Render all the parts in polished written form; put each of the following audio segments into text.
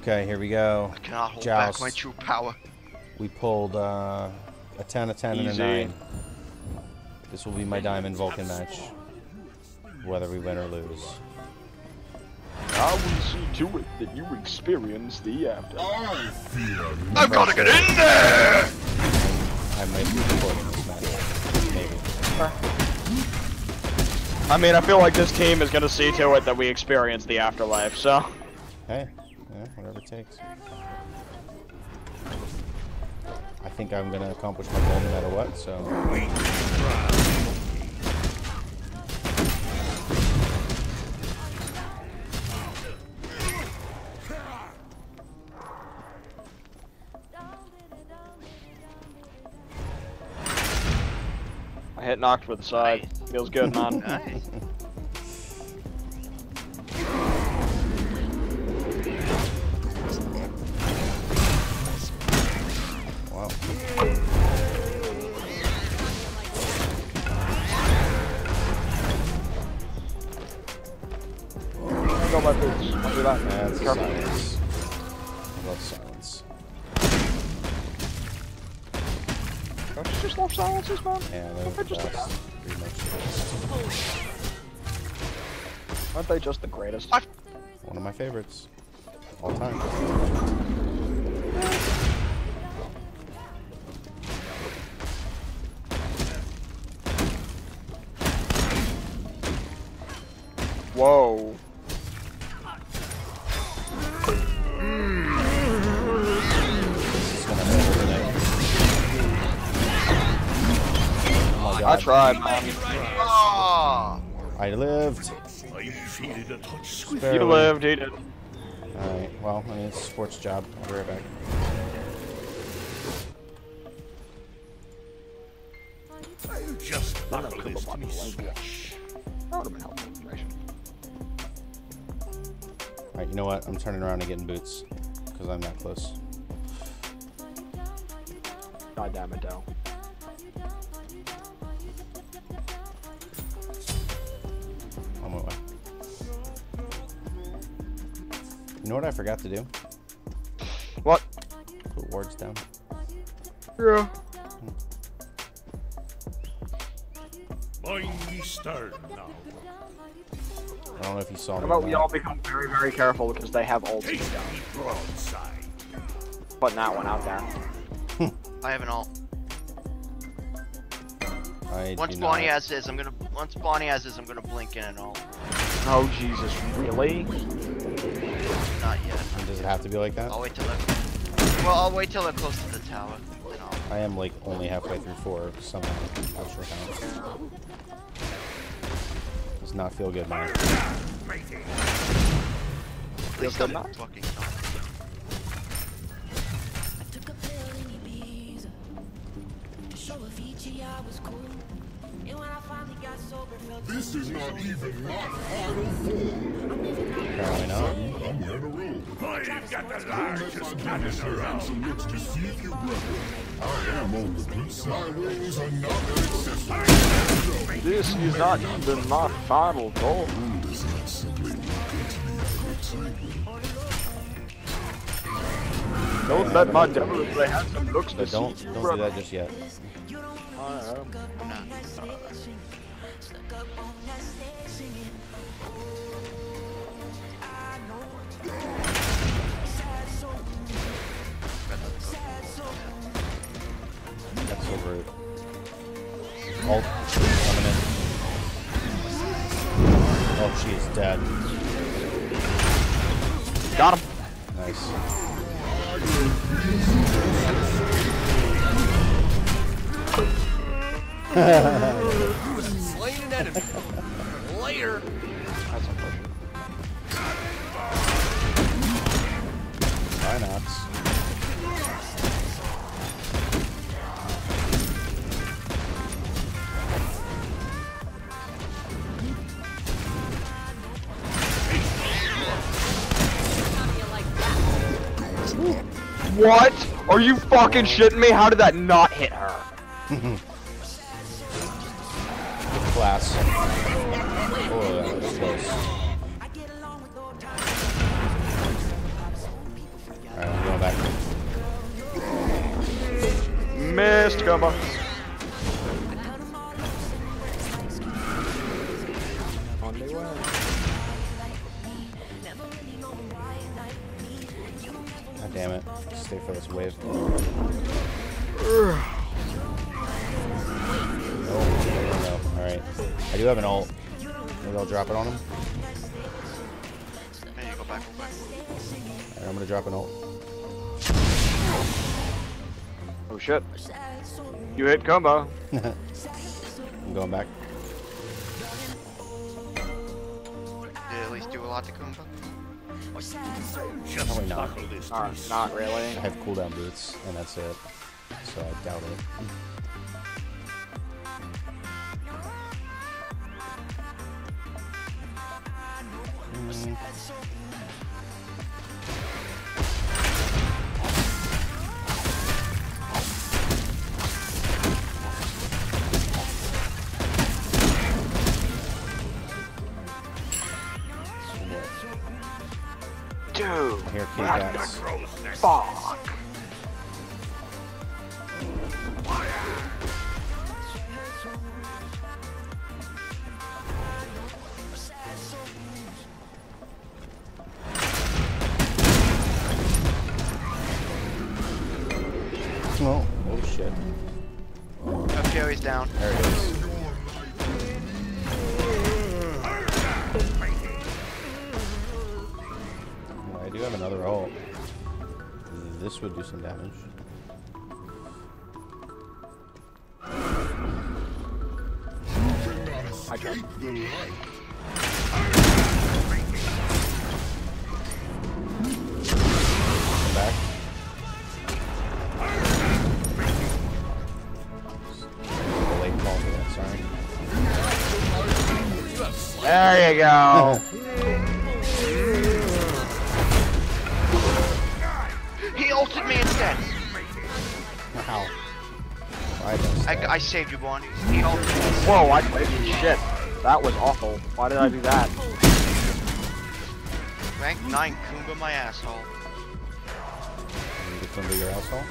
Okay, here we go. I cannot hold Joust. back my true power. We pulled a 10, a 10, Easy. and a 9. This will be my Diamond Vulcan match, whether we win or lose. I will see to it that you experience the after. I've got to get in there! I might be recording this match. Maybe. I mean, I feel like this team is gonna see to it that we experience the afterlife, so. Hey, yeah, whatever it takes. I think I'm gonna accomplish my goal no matter what, so. I hit knocked with the side. Feels good, man. Nice. Wow. Go my boots. I'll do that. That's Careful. silence. I love silence. Don't you just love silences, man? Yeah, they're Aren't they the just the best. best? Pretty much the best. Aren't they just the greatest? One of my favorites. All time. Whoa. Oh my I god. tried, man. Oh! I lived. You lived, he did. Alright, well, I mean, it's a sports job. I'll be right back. Just Not buckle a this couple to me buttons, like switch. That would have been helpful information. Alright, you know what? I'm turning around and getting boots. Because I'm that close. God damn it, Dell. On my way. You know what I forgot to do? What? Put wards down. Yeah. Mind me stern now. I don't know if you saw How me. about or we not. all become very, very careful because they have ults Take down. me broadside. Putting that one out there. I have an ult. I Once do Bonnie not. has this, I'm gonna blink in and ult. Oh, Jesus, really? Not yet. And does it have to be like that? I'll wait till I'll wait till they're close to the tower. Then I'll... I am like only halfway through 4 somehow. Not sure how. Does not feel good, man. At least good I'm now? fucking not. This is not even my final form. Apparently not. I'm wearing a robe. I've got the largest Give cannon us your around. handsome looks to see if you're ready. I am on the good side. My wings are not an accessory. This is not even my final goal. Ooh, does not simply look into me excitement. Don't let my devil play handsome looks to But see don't if you're do ready. that just yet. That's so rude. Ult coming in. Oh, she is dead. Got him. Nice. Slain an enemy. Later. That's unfortunate. Binox. What? Are you fucking shitting me? How did that not hit her? Class. Oh, that was close. combo. On the way. God damn it. Stay for this wave. No, alright. I do have an ult. Maybe I'll drop it on him. There you go, back. Alright, I'm gonna drop an ult. Oh shit. You hit combo. I'm going back. Did it at least do a lot to Kumba? Just Probably not. buckle this Not really. I have cooldown boots, and that's it. So I doubt it. Dude. I hear kitty cats. Fuck. Oh, oh shit. Okay, he's down. There it is. Well, I do have another ult. This would do some damage. I escape the light. Come back. Late call for that, sorry. There you go. He ulted me instead. Wow. I saved you, Bon. He ulted me. Whoa, I shit. That was awful. Why did I do that? Rank 9 Kumba my asshole. You can do your asshole.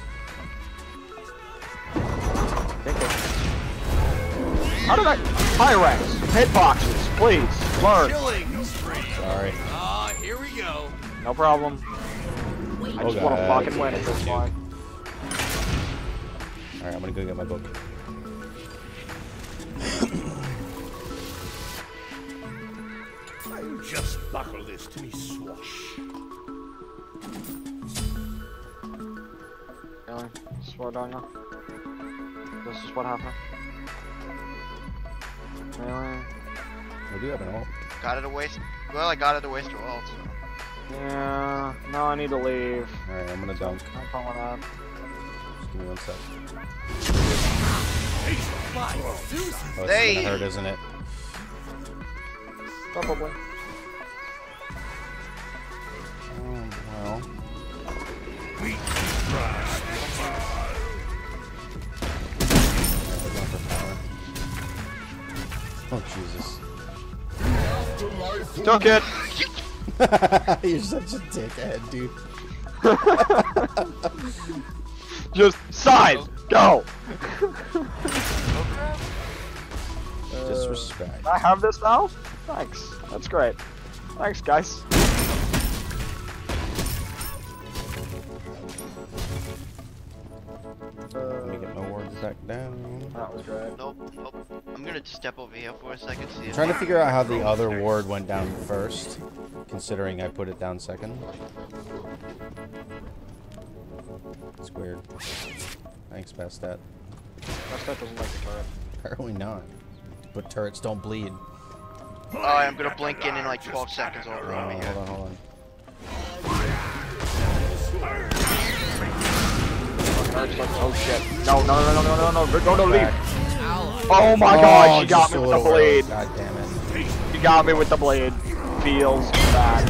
How did I? Pyrex, hitboxes, please, learn. killing spree. Sorry. Here we go. No problem. I just want to fucking win at this point. Alright, I'm gonna go get my book. Just buckle this to me, swash. Really? This is what I know. This is what happened. Really? We do have an ult. Got it a waste. Well, I got it a waste of ult. So. Yeah. No, I need to leave. Alright, I'm gonna dunk. I'm calling out. Just give me 1 sec. Oh, it's They- gonna hurt, isn't it? Probably. Well. We trust. We're going for power. Oh, Jesus. Afterlife Took it. You're such a dickhead, dude. Just side. Go. Disrespect. I have this now? Thanks. That's great. Thanks, guys. Let me get my wards back down. That was great. Nope. I'm gonna just step over here for a second. See I'm if trying to figure out how the other ward went down first, considering I put it down second. It's weird. Thanks, Bastet. That doesn't like the turret. Apparently not. But turrets don't bleed. Oh, I'm gonna blink in like 12 seconds over on me here. Hold on. Oh shit. No. Go to leave. Back. Oh my god, she got just me a with the little blade. rogue. God damn it. She got me with the blade. Feels bad.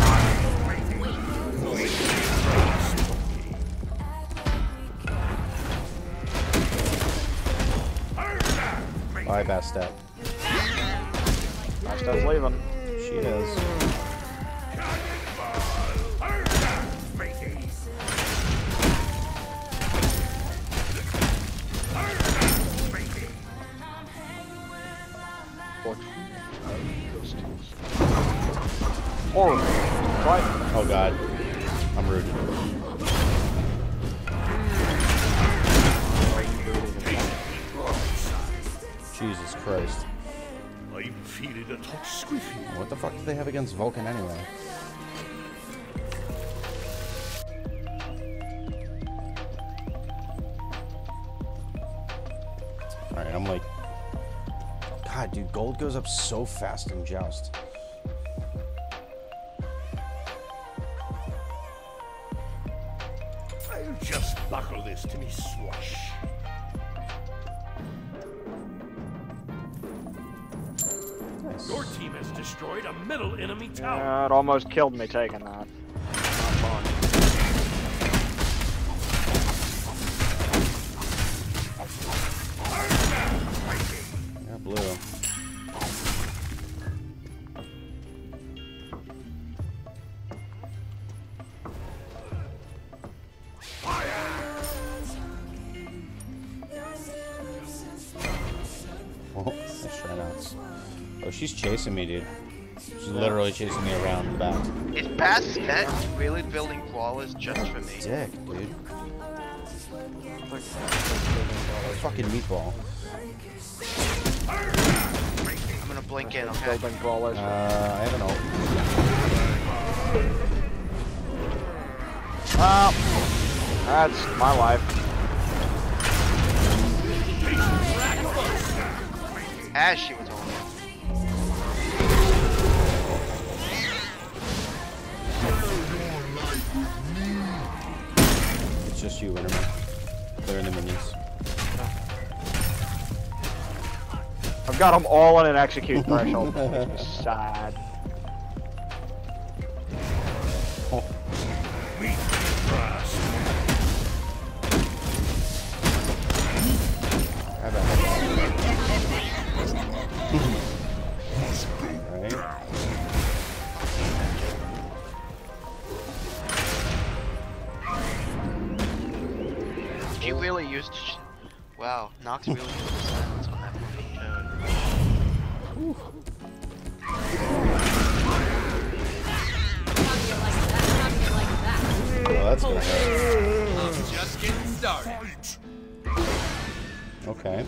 Bye, Bastet. Bastet's leaving. She is. Oh god. I'm rude. Jesus Christ. I'm feeling a touch squiffy. What the fuck do they have against Vulcan anyway? Alright, I'm like... God, dude, gold goes up so fast in Joust. I'll just buckle this to me swash. Nice. Your team has destroyed a middle enemy tower. Yeah, it almost killed me taking that. Not fun. Yeah, blue. Oh, let's try not. Oh, she's chasing me, dude. She's literally chasing me around the back. Is Bass Met really building flawless just for me? Dick, dude. Fucking meatball. I'm gonna blink in, okay? Building brawlers. I have an ult. Well, that's my life. As she was on. It's just you, Winterman. They're in the minions. I've got them all on an execute threshold. It's sad. Oh. How about that? Alright. She really used. Wow, Nox really used the silence on that fucking toad. Oh, that's gonna hurt. I'm just getting started. Okay.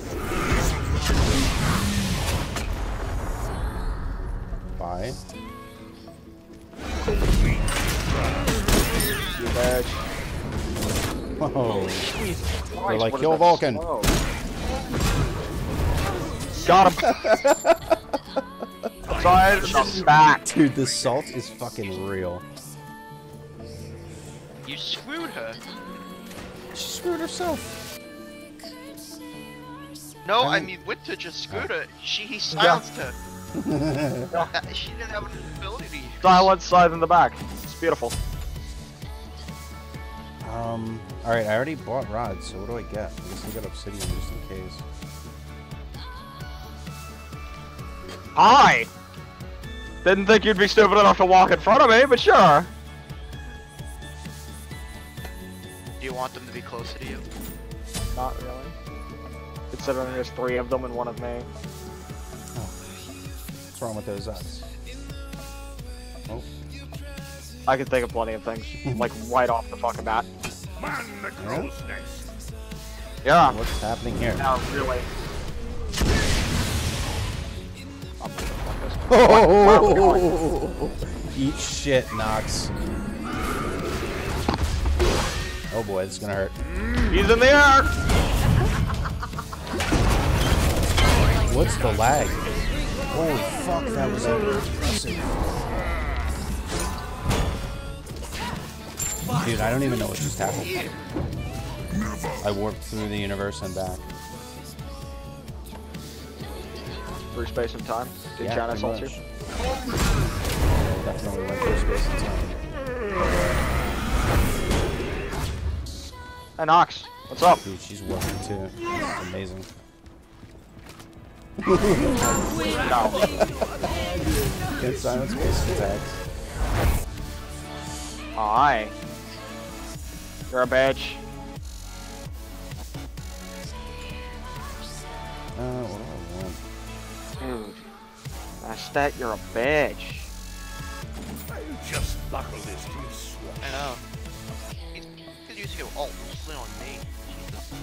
Bye. You bitch. Whoa. Christ, They're like, what is kill that Vulcan. slow? Got him. Side the back. Dude, the salt is fucking real. You screwed her. She screwed herself. No, I I mean- mean Winter just screwed her. He silenced her. She didn't have an ability. Silent side in the back. It's beautiful. Alright, I already bought rods, so what do I get? I guess I got obsidian just in case. Hi! Didn't think you'd be stupid enough to walk in front of me, but sure. Do you want them to be closer to you? Not really. Considering there's 3 of them and 1 of me. What's wrong with those odds? Oh, I can think of plenty of things. Like, right off the fucking bat. Man the crow's nest. Yeah. what's happening here? No, really. I'm gonna fuck this. Oh, eat shit, Nox. Oh boy, this is gonna hurt. He's in the air! What's the lag? Holy fuck, that was impressive. Dude, I don't even know what just happened. I warped through the universe and back. Through space and time. Did Yeah, China pretty assault you? much. Definitely went through space and time. Hey, Nox. What's up? Dude, she's working too. It's amazing. No. Can't silence space attacks. Hi. You're a bitch. What do I want? Dude. That's that you're a bitch. Just buckle this to me, Swash. I know. He's using your ult, mostly on me. Jesus.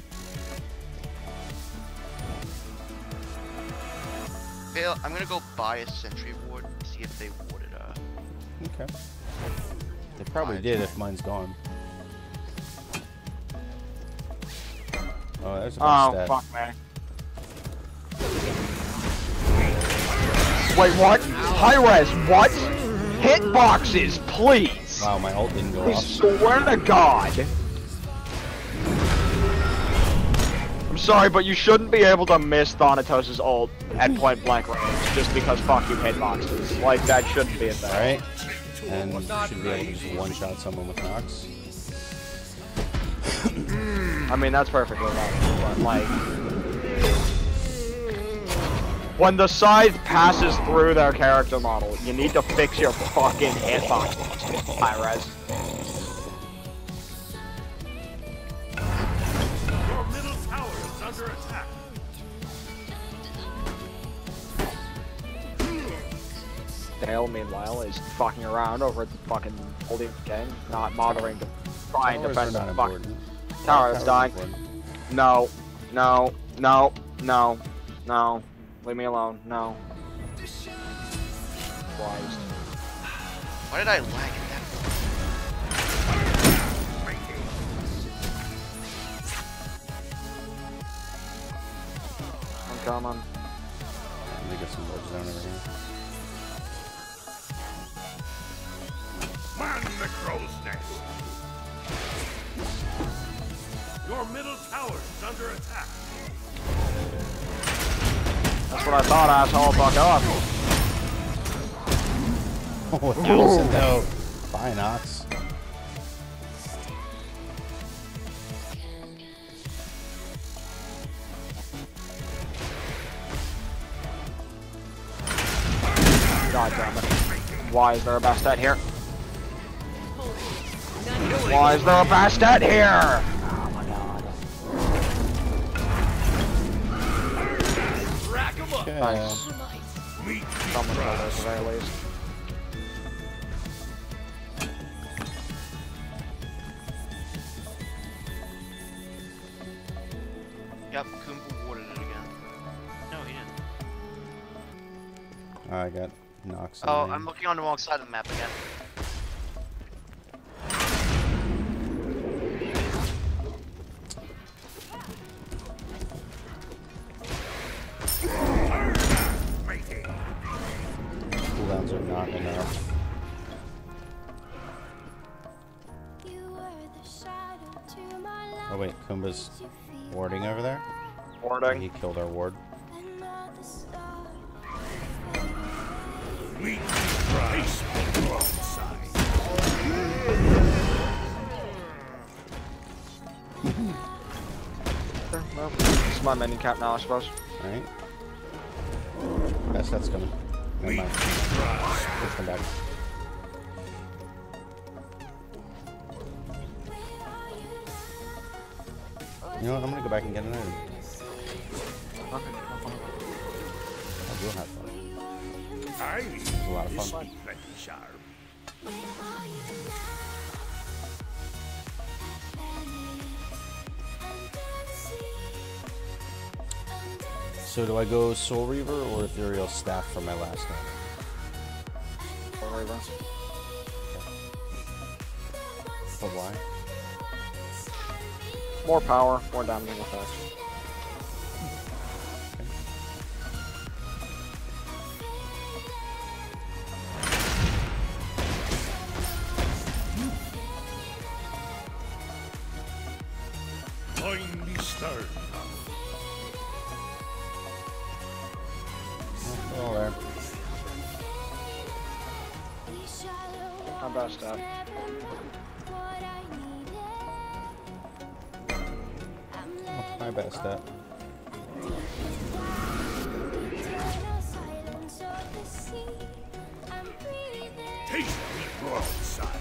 Vale, I'm gonna go buy a sentry ward, see if they warded Okay. They probably did if mine's gone. Oh, there's a Oh, stat. fuck, man. Wait, what? Hi-res, what? Hitboxes, please! Wow, my ult didn't go I off. swear to God. I'm sorry, but you shouldn't be able to miss Thanatos' ult at point blank range just because fuck you hitboxes. Like, that shouldn't be a thing. Alright. And you should be able to just one-shot someone with Nox. I mean, that's perfectly valid, but like... When the scythe passes through their character model, you need to fix your fucking hitbox. Hi-res. Your middle tower is under attack. Dale, meanwhile, is fucking around over at the fucking holding king, not bothering to try and Towers defend are the not fucking important. tower that's Towers dying. are important. No, no, no, no, no. Leave me alone, no. Christ. Why did I lag at that I'm coming. Let me get some words down over here. Man the crow's nest. Your middle tower is under attack. That's what I thought, asshole. Fuck off. Oh, 1,000 though. Bye, Nox. God damn it. Why is there a Bastet here? Why is there a Bastet here? Oh my god. Rack 'em up. Okay. Nice. Meet Someone killed us at the very least. Yep, Kumba warded it again. No, he didn't. I got Nox. Oh, I'm looking on the wrong side of the map again. Cooldowns are not enough. Oh wait, Kumba's warding over there? Warding. He killed our ward. meet Christ alongside. Okay, well, this is my menu cap now, I suppose. Alright. That's coming. Never mind. Let's come back. You know what? I'm gonna go back and get an item. Okay. I will have fun. I It was a lot of fun. plenty sharp. So do I go Soul Reaver or Ethereal Staff for my last one? Soul Reaver. But why? More power, more damaging effects. Finely stern. Oh, all there. Not bad stuff. Oh, my best stat. Taste the broadside.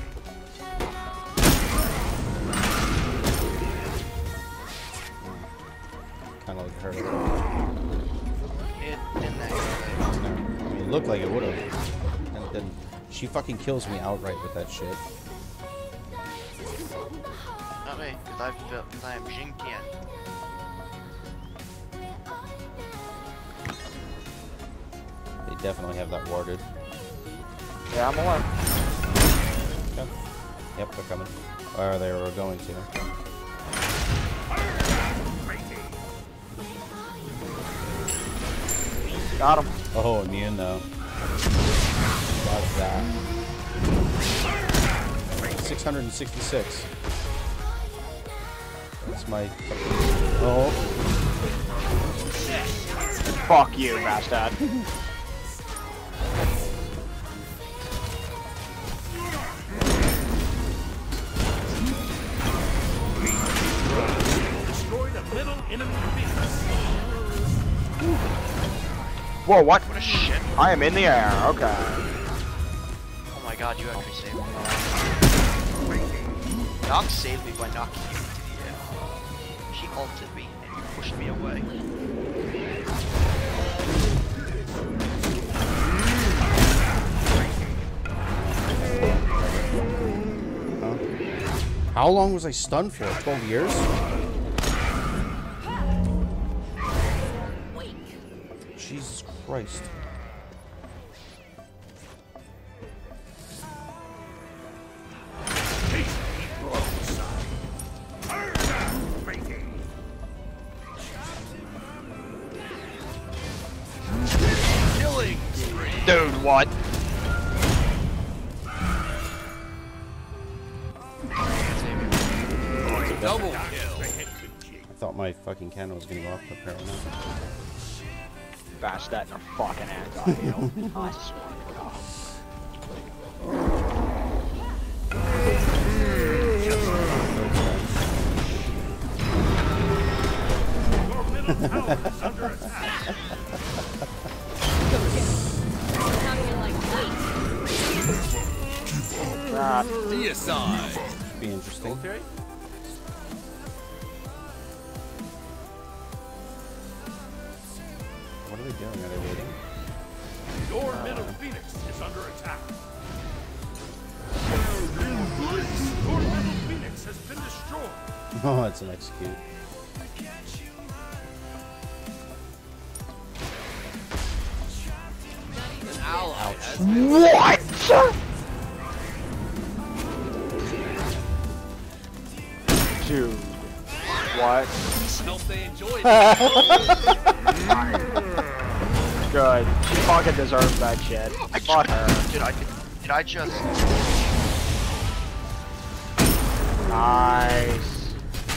Kind of like hurt a little. It didn't actually. I mean, it looked like it would have. And it didn't. She fucking kills me outright with that shit. Not me, because I am Jin Tian. They definitely have that warded. Yeah, I'm alive. Okay. Yep, they're coming. Or they were going to. Got him. Oh, immune though. Got that. 666. That's my fucking... Oh. Fuck you, bastard. Destroy the middle enemy Phoenix. Whoa, what? What a shit. I am in the air. Okay. Oh my god, you actually saved me. Nox saved me by knocking you into the air. She ulted me and you pushed me away. How long was I stunned for? 12 years? Jesus Christ. Dude, what? Double kill. I thought my fucking cannon was gonna go off, but apparently not. Bash that in her fucking ass, I swear to God. Your middle tower is under attack. Be interesting. What are they doing? Are they waiting? Your middle Phoenix is under attack. Your middle Phoenix has been destroyed. Oh, that's an execute. What? Dude. What? Hope they enjoyed Good. She fucking deserves that shit. Fuck her. Did I just... Nice.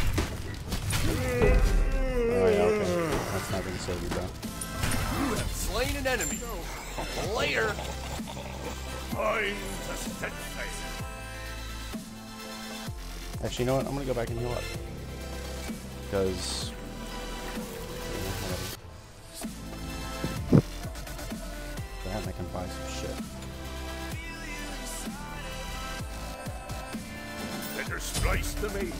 Oh, yeah, okay. That's not gonna save you, bro. You have slain an enemy. Later. Time to set sail. Actually, you know what? I'm gonna go back and heal up. Because... that and I can buy some shit. Better slice the main.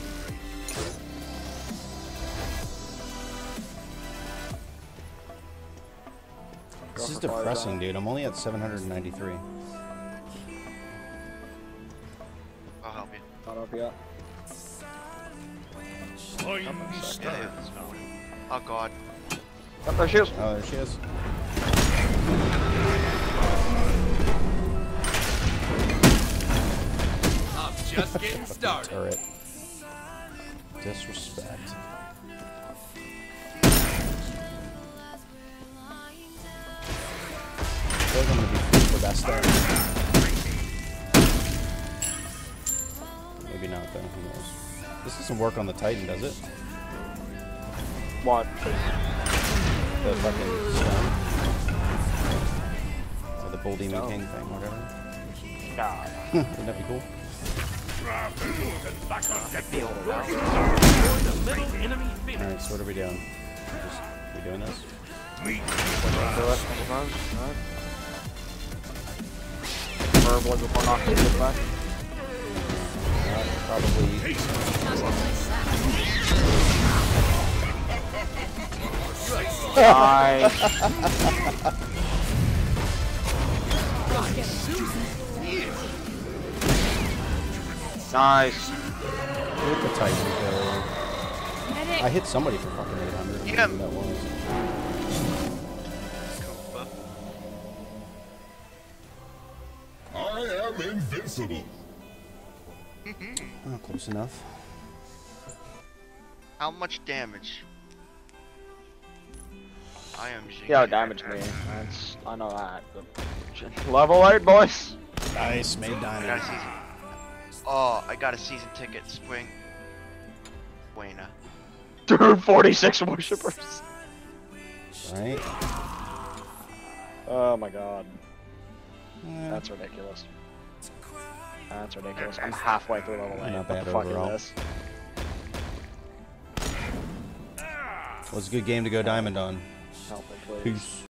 This is depressing, dude. I'm only at 793. I'll help you. Not up yet. Time Yeah, starts. that's fine. Oh god. Yep, there she is. Oh, there she is. I'm just getting started. Turret. Disrespect. I feel like I'm gonna be the best there. Maybe not though, who knows. This doesn't work on the Titan, does it? What? The fucking stone. Or the Bull Demon King thing, whatever. God. Wouldn't that be cool? Back up that field. Wow. The middle enemy Phoenix. Alright, so what are we doing? We doing this? Do it a couple times. Alright. Verbally before knocking it back. Probably. Nice. Nice. Hit the Titan kill. I hit somebody for fucking 800. Yeah. Who that was. I am invincible. Oh, close enough. How much damage? I am Xing. Yeah, damage me. That's, I know that. But... Level 8, boys. Nice, made I got a diamond. season. Oh, I got a season ticket. Swing. Buena. Dude, 46 worshippers. Right? Oh my god. Eh, That's ridiculous. That's ridiculous. I'm halfway through level 8. Not What bad the fuck overall. is this? was a good game to go diamond on. Help me, please. Peace.